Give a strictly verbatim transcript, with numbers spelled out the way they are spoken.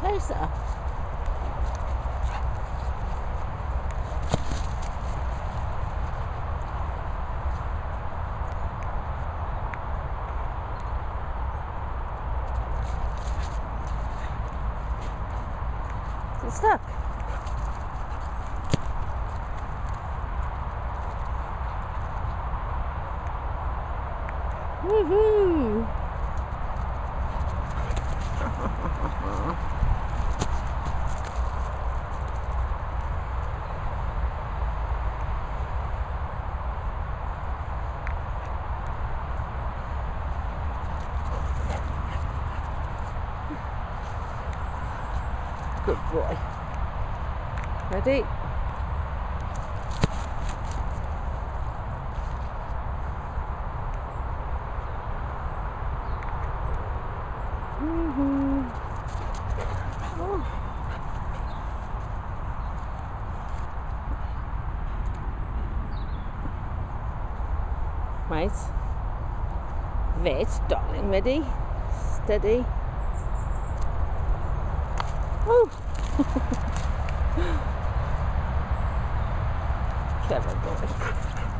Closer. Is it stuck? Woohoo! Good boy. Ready? Mm-hmm. Oh. Right. Wait, darling. Ready? Steady. Oh. Clever boy.